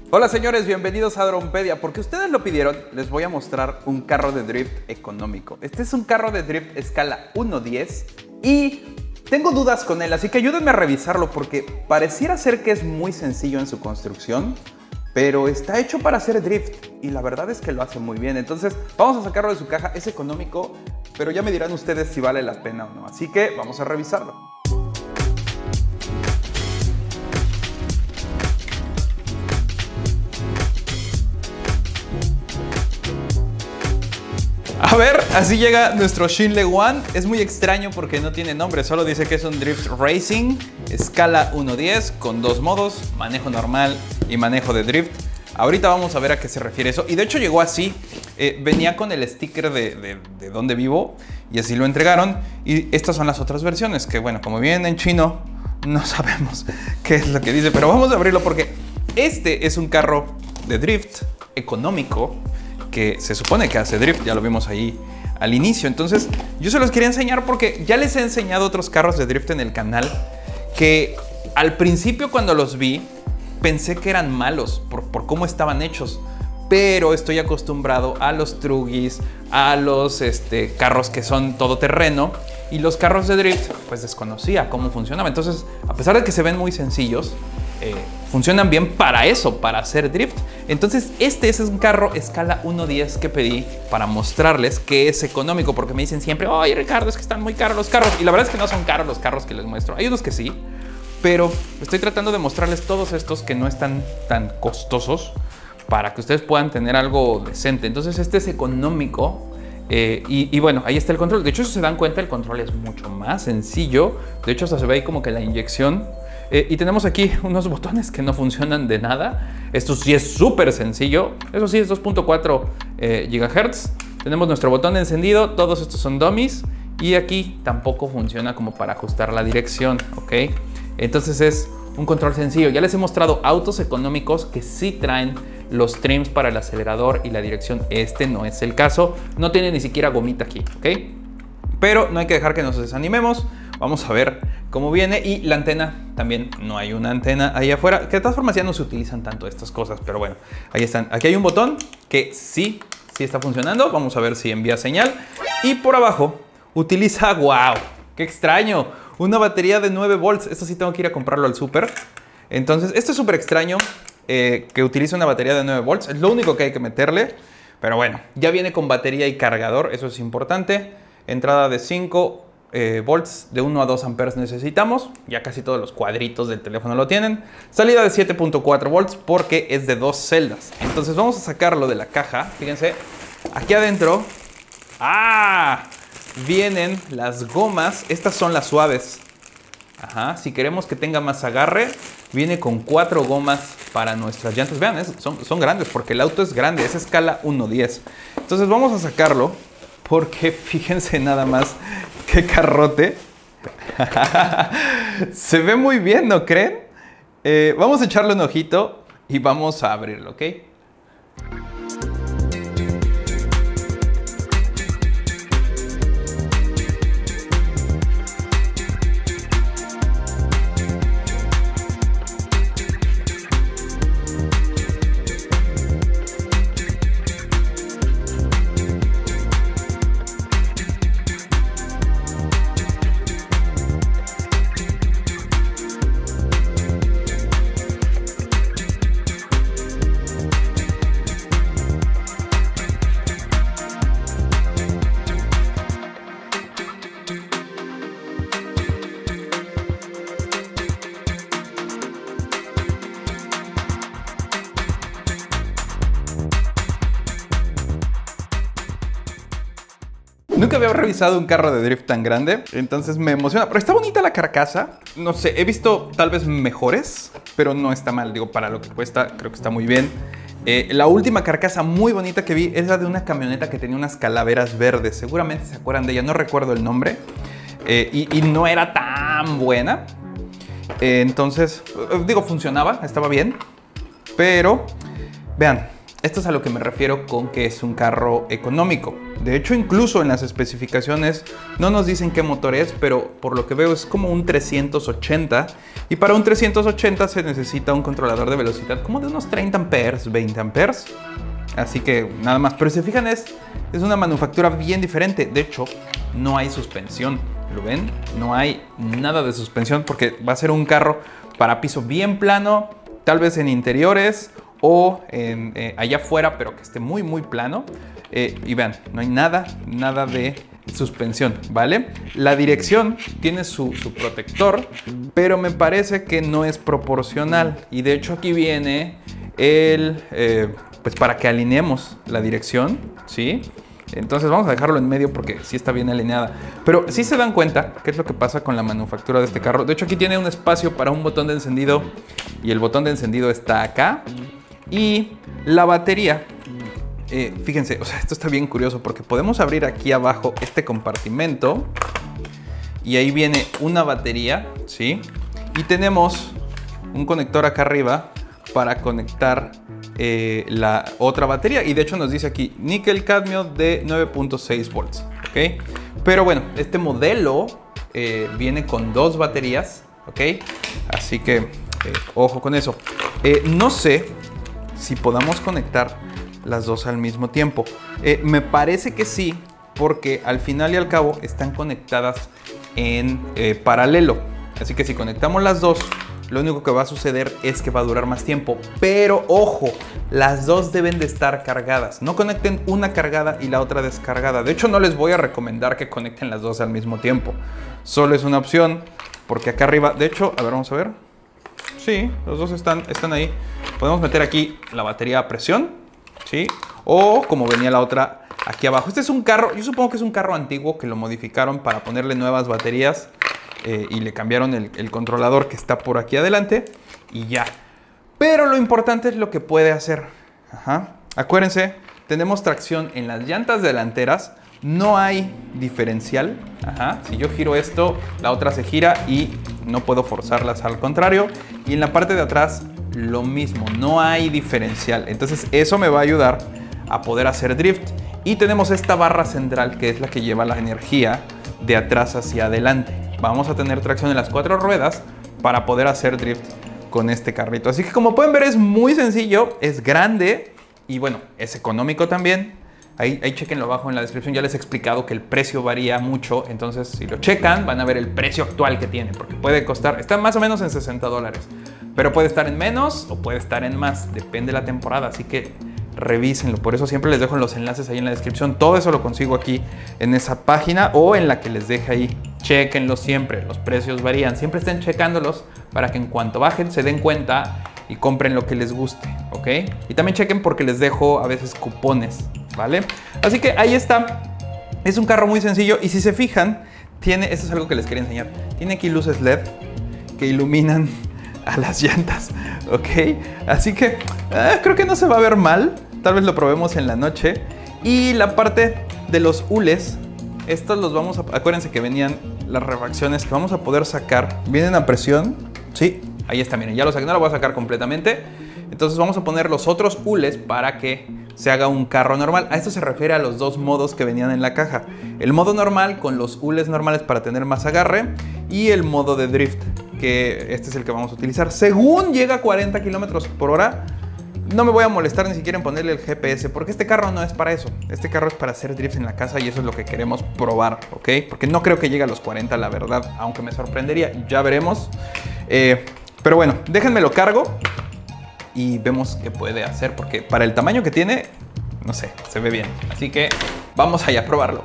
Hola señores, bienvenidos a Drompedia. Porque ustedes lo pidieron, les voy a mostrar un carro de drift económico. Este es un carro de drift escala 1.10 y tengo dudas con él, así que ayúdenme a revisarlo porque pareciera ser que es muy sencillo en su construcción, pero está hecho para hacer drift y la verdad es que lo hace muy bien. Entonces vamos a sacarlo de su caja, es económico, pero ya me dirán ustedes si vale la pena o no. Así que vamos a revisarlo. A ver, así llega nuestro Shinle One. Es muy extraño porque no tiene nombre, solo dice que es un Drift Racing, escala 1.10, con dos modos, manejo normal y manejo de drift. Ahorita vamos a ver a qué se refiere eso. Y de hecho llegó así, venía con el sticker de donde vivo y así lo entregaron. Y estas son las otras versiones, que bueno, como vienen en chino, no sabemos qué es lo que dice. Pero vamos a abrirlo porque este es un carro de drift económico, que se supone que hace drift, ya lo vimos ahí al inicio. Entonces yo se los quería enseñar porque ya les he enseñado otros carros de drift en el canal que al principio cuando los vi pensé que eran malos por cómo estaban hechos, pero estoy acostumbrado a los truggis, a los carros que son todoterreno, y los carros de drift pues desconocía cómo funcionaba. Entonces, a pesar de que se ven muy sencillos, funcionan bien para eso, para hacer drift. Entonces este es un carro escala 1.10 que pedí para mostrarles que es económico, porque me dicen siempre, oye Ricardo, es que están muy caros los carros, y la verdad es que no son caros los carros que les muestro. Hay unos que sí, pero estoy tratando de mostrarles todos estos que no están tan costosos para que ustedes puedan tener algo decente. Entonces este es económico. Y bueno, ahí está el control. De hecho, si se dan cuenta, el control es mucho más sencillo. De hecho, hasta se ve ahí como que la inyección. Y tenemos aquí unos botones que no funcionan de nada. Esto sí es súper sencillo. Eso sí, es 2.4 GHz. Tenemos nuestro botón de encendido. Todos estos son dummies. Y aquí tampoco funciona como para ajustar la dirección, ¿ok? Entonces es un control sencillo. Ya les he mostrado autos económicos que sí traen los trims para el acelerador y la dirección. Este no es el caso. No tiene ni siquiera gomita aquí, ¿ok? Pero no hay que dejar que nos desanimemos. Vamos a ver cómo viene. Y la antena, también no hay una antena ahí afuera, que de todas formas ya no se utilizan tanto estas cosas, pero bueno, ahí están. Aquí hay un botón que sí está funcionando. Vamos a ver si envía señal. Y por abajo utiliza, wow, qué extraño, una batería de 9 volts. Esto sí tengo que ir a comprarlo al súper. Entonces esto es súper extraño, que utilice una batería de 9 volts. Es lo único que hay que meterle. Pero bueno, ya viene con batería y cargador, eso es importante. Entrada de 5 volts, de 1 a 2 amperes necesitamos. Ya casi todos los cuadritos del teléfono lo tienen. Salida de 7.4 volts porque es de 2 celdas. Entonces vamos a sacarlo de la caja. Fíjense, aquí adentro vienen las gomas. Estas son las suaves. Ajá, si queremos que tenga más agarre, viene con 4 gomas para nuestras llantas. Vean, son grandes porque el auto es grande, es escala 1.10. Entonces vamos a sacarlo porque fíjense nada más qué carrote. Se ve muy bien, ¿no creen? Vamos a echarle un ojito y vamos a abrirlo, ¿ok? Nunca había revisado un carro de drift tan grande, entonces me emociona. Pero está bonita la carcasa. No sé, he visto tal vez mejores, pero no está mal. Digo, para lo que cuesta, creo que está muy bien. La última carcasa muy bonita que vi es la de una camioneta que tenía unas calaveras verdes. Seguramente se acuerdan de ella, no recuerdo el nombre. Y no era tan buena. Entonces, digo, funcionaba, estaba bien. Pero, vean, Esto es a lo que me refiero con que es un carro económico. De hecho, incluso en las especificaciones no nos dicen qué motor es, pero por lo que veo es como un 380. Y para un 380 se necesita un controlador de velocidad como de unos 30 amperes, 20 amperes. Así que nada más. Pero si se fijan, es una manufactura bien diferente. De hecho, no hay suspensión. ¿Lo ven? No hay nada de suspensión porque va a ser un carro para piso bien plano, tal vez en interiores o allá afuera, pero que esté muy plano. Y vean, no hay nada de suspensión, ¿vale? La dirección tiene su protector, pero me parece que no es proporcional. Y de hecho aquí viene pues para que alineemos la dirección, ¿sí? Entonces vamos a dejarlo en medio porque sí está bien alineada. Pero sí se dan cuenta qué es lo que pasa con la manufactura de este carro. De hecho aquí tiene un espacio para un botón de encendido y el botón de encendido está acá. Y la batería, fíjense, o sea, esto está bien curioso porque podemos abrir aquí abajo este compartimento y ahí viene una batería, ¿sí? Y tenemos un conector acá arriba para conectar la otra batería. Y de hecho nos dice aquí níquel cadmio de 9.6 volts, ¿ok? Pero bueno, este modelo viene con dos baterías, ¿ok? Así que ojo con eso. No sé si podamos conectar las dos al mismo tiempo. Me parece que sí, porque al final y al cabo están conectadas en paralelo. Así que si conectamos las dos, lo único que va a suceder es que va a durar más tiempo. Pero ojo, las dos deben de estar cargadas. No conecten una cargada y la otra descargada. De hecho, no les voy a recomendar que conecten las dos al mismo tiempo. Solo es una opción, porque acá arriba, de hecho, a ver, vamos a ver. Sí, los dos están ahí. Podemos meter aquí la batería a presión, ¿sí? O como venía la otra, aquí abajo. Este es un carro, yo supongo que es un carro antiguo que lo modificaron para ponerle nuevas baterías y le cambiaron el controlador que está por aquí adelante y ya. Pero lo importante es lo que puede hacer. Ajá. Acuérdense, tenemos tracción en las llantas delanteras. No hay diferencial. Ajá. Si yo giro esto, la otra se gira y no puedo forzarlas, al contrario. Y en la parte de atrás, lo mismo. No hay diferencial. Entonces eso me va a ayudar a poder hacer drift. Y tenemos esta barra central que es la que lleva la energía de atrás hacia adelante. Vamos a tener tracción en las 4 ruedas para poder hacer drift con este carrito. Así que como pueden ver, es muy sencillo, es grande y bueno, es económico también. Ahí chequenlo abajo en la descripción, ya les he explicado que el precio varía mucho, entonces si lo checan van a ver el precio actual que tiene, porque puede costar, está más o menos en $60, pero puede estar en menos o puede estar en más, depende de la temporada, así que revísenlo. Por eso siempre les dejo los enlaces ahí en la descripción. Todo eso lo consigo aquí en esa página o en la que les deje ahí. Chequenlo siempre, los precios varían. Siempre estén checándolos para que en cuanto bajen se den cuenta y compren lo que les guste, ¿ok? Y también chequen porque les dejo a veces cupones, ¿vale? Así que ahí está. Es un carro muy sencillo y si se fijan, tiene, esto es algo que les quería enseñar. Tiene aquí luces LED que iluminan a las llantas, ¿ok? Así que creo que no se va a ver mal. Tal vez lo probemos en la noche. Y la parte de los hules, estos los vamos a... Acuérdense que venían las refacciones que vamos a poder sacar. Vienen a presión. Sí, ahí está, miren, ya lo saqué. No lo voy a sacar completamente. Entonces vamos a poner los otros hules para que se haga un carro normal. A esto se refiere a los dos modos que venían en la caja. El modo normal con los hules normales para tener más agarre. Y el modo de drift, que este es el que vamos a utilizar. Según llega a 40 kilómetros por hora, no me voy a molestar ni siquiera en ponerle el GPS, porque este carro no es para eso. Este carro es para hacer drift en la casa y eso es lo que queremos probar, ¿ok? Porque no creo que llegue a los 40, la verdad, aunque me sorprendería. Ya veremos. Pero bueno, déjenme lo cargo y vemos qué puede hacer, porque para el tamaño que tiene, no sé, se ve bien. Así que vamos allá a probarlo.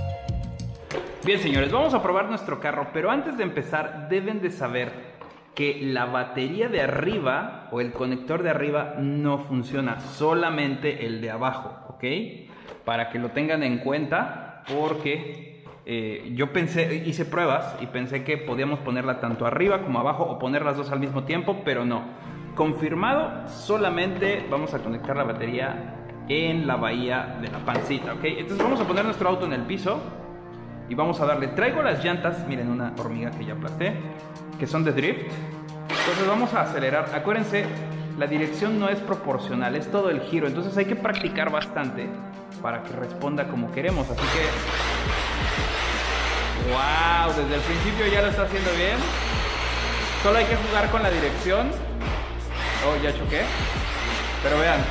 Bien, señores, vamos a probar nuestro carro, pero antes de empezar deben de saber que la batería de arriba o el conector de arriba no funciona, solamente el de abajo, ¿ok? Para que lo tengan en cuenta, porque yo pensé, hice pruebas y pensé que podíamos ponerla tanto arriba como abajo o poner las dos al mismo tiempo, pero no. Confirmado, solamente vamos a conectar la batería en la bahía de la pancita, ¿ok? Entonces vamos a poner nuestro auto en el piso y vamos a darle. Traigo las llantas, miren, una hormiga que ya aplasté, que son de drift. Entonces vamos a acelerar. Acuérdense, la dirección no es proporcional, es todo el giro. Entonces hay que practicar bastante para que responda como queremos. Así que... ¡wow! Desde el principio ya lo está haciendo bien. Solo hay que jugar con la dirección. Oh, ya choqué. Pero vean.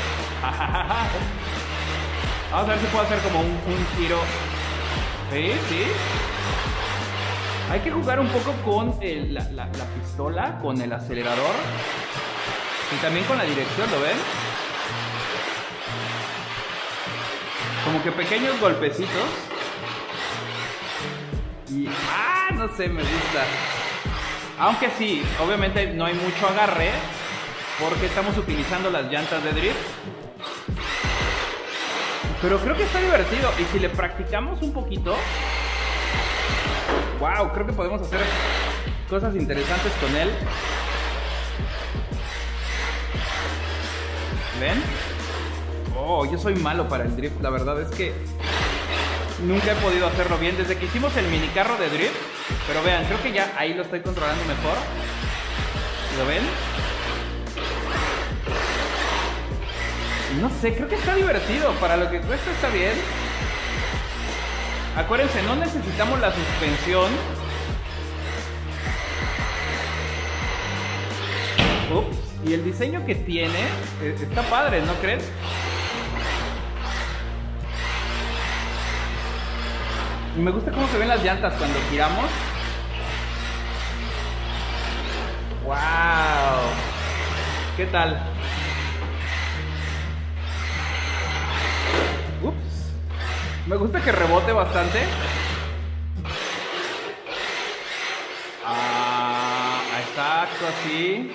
Vamos a ver si puedo hacer como un giro. Sí, sí. Hay que jugar un poco con la pistola, con el acelerador. Y también con la dirección, ¿lo ven? Como que pequeños golpecitos. Y... no sé, me gusta. Aunque sí, obviamente no hay mucho agarre, porque estamos utilizando las llantas de drift. Pero creo que está divertido. Y si le practicamos un poquito... wow, creo que podemos hacer cosas interesantes con él. ¿Ven? Oh, yo soy malo para el drift. La verdad es que nunca he podido hacerlo bien desde que hicimos el minicarro de drift. Pero vean, creo que ya ahí lo estoy controlando mejor. ¿Lo ven? No sé, creo que está divertido. Para lo que cuesta está bien. Acuérdense, no necesitamos la suspensión. Ups. Y el diseño que tiene está padre, ¿no creen? Y me gusta cómo se ven las llantas cuando giramos. ¡Wow! ¿Qué tal? Ups. Me gusta que rebote bastante. Exacto, así.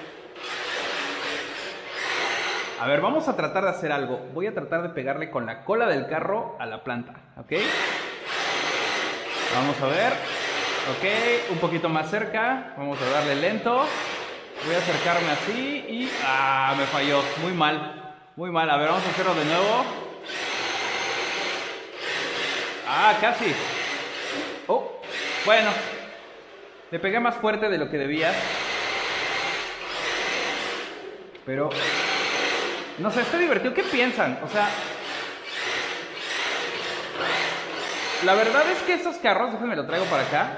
A ver, vamos a tratar de hacer algo. Voy a tratar de pegarle con la cola del carro a la planta, ¿ok? Vamos a ver. Ok, un poquito más cerca. Vamos a darle lento. Voy a acercarme así y... me falló. Muy mal. Muy mal. A ver, vamos a hacerlo de nuevo. Casi. Oh, bueno. Le pegué más fuerte de lo que debía. Pero... no sé, está divertido. ¿Qué piensan? O sea... la verdad es que esos carros... déjenme lo traigo para acá.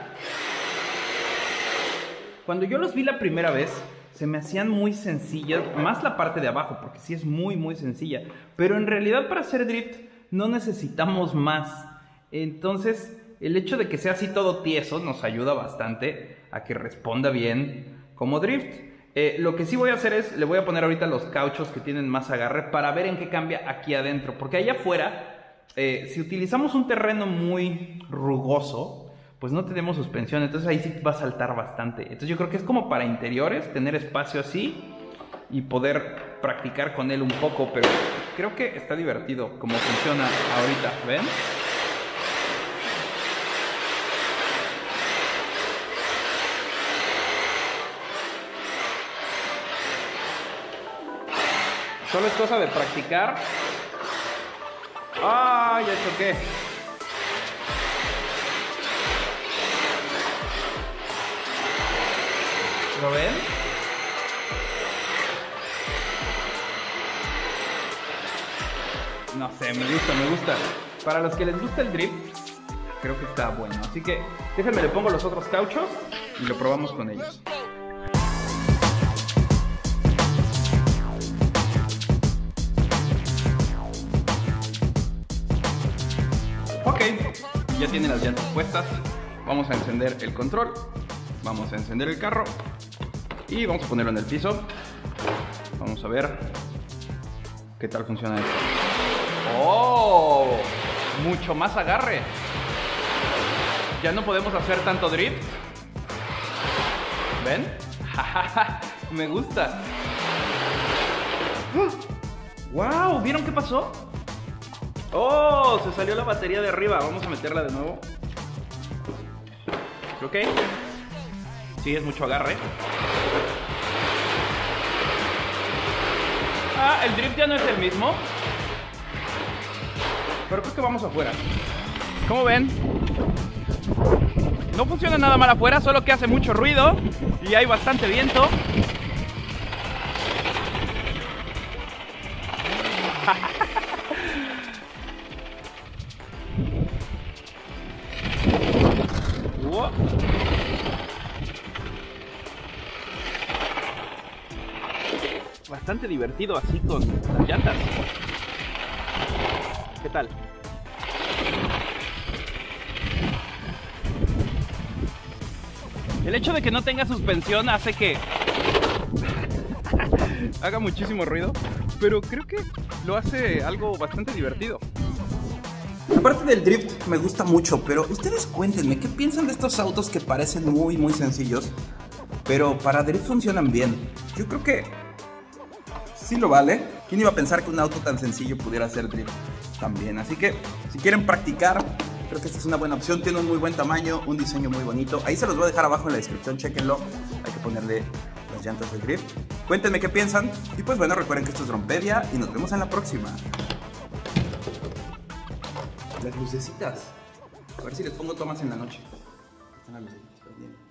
Cuando yo los vi la primera vez... se me hacían muy sencillas. Más la parte de abajo, porque sí es muy, muy sencilla. Pero en realidad para hacer drift... no necesitamos más. Entonces... el hecho de que sea así todo tieso... nos ayuda bastante a que responda bien como drift. Lo que sí voy a hacer es... le voy a poner ahorita los cauchos que tienen más agarre... para ver en qué cambia aquí adentro. Porque allá afuera... si utilizamos un terreno muy rugoso... pues no tenemos suspensión. Entonces ahí sí va a saltar bastante. Entonces yo creo que es como para interiores... tener espacio así... y poder practicar con él un poco. Pero creo que está divertido como funciona ahorita. ¿Ven? Solo es cosa de practicar. ¡Ah! Ya choqué. ¿Lo ven? No sé, me gusta. Para los que les gusta el drift, creo que está bueno. Así que déjenme, le pongo los otros cauchos y lo probamos con ellos. Ok, ya tiene las llantas puestas. Vamos a encender el control. Vamos a encender el carro. Y vamos a ponerlo en el piso. Vamos a ver qué tal funciona esto. ¡Oh! Mucho más agarre. Ya no podemos hacer tanto drift. ¿Ven? Me gusta. ¡Wow! ¿Vieron qué pasó? ¡Oh! Se salió la batería de arriba. Vamos a meterla de nuevo. ¿Ok? Sí, es mucho agarre. El drift ya no es el mismo. Pero creo que vamos afuera. ¿Cómo ven? No funciona nada mal afuera, solo que hace mucho ruido y hay bastante viento. bastante divertido así con las llantas. ¿Qué tal? El hecho de que no tenga suspensión hace que haga muchísimo ruido, pero creo que lo hace algo bastante divertido. Aparte del drift me gusta mucho, pero ustedes cuéntenme, ¿qué piensan de estos autos que parecen muy sencillos? Pero para drift funcionan bien. Yo creo que sí lo vale. ¿Quién iba a pensar que un auto tan sencillo pudiera hacer drift también? Así que si quieren practicar, creo que esta es una buena opción. Tiene un muy buen tamaño, un diseño muy bonito. Ahí se los voy a dejar abajo en la descripción, chéquenlo. Hay que ponerle las llantas del drift. Cuéntenme qué piensan. Y pues bueno, recuerden que esto es Drompedia y nos vemos en la próxima. Las lucecitas. A ver si les pongo tomas en la noche. Están las lucecitas. Bien.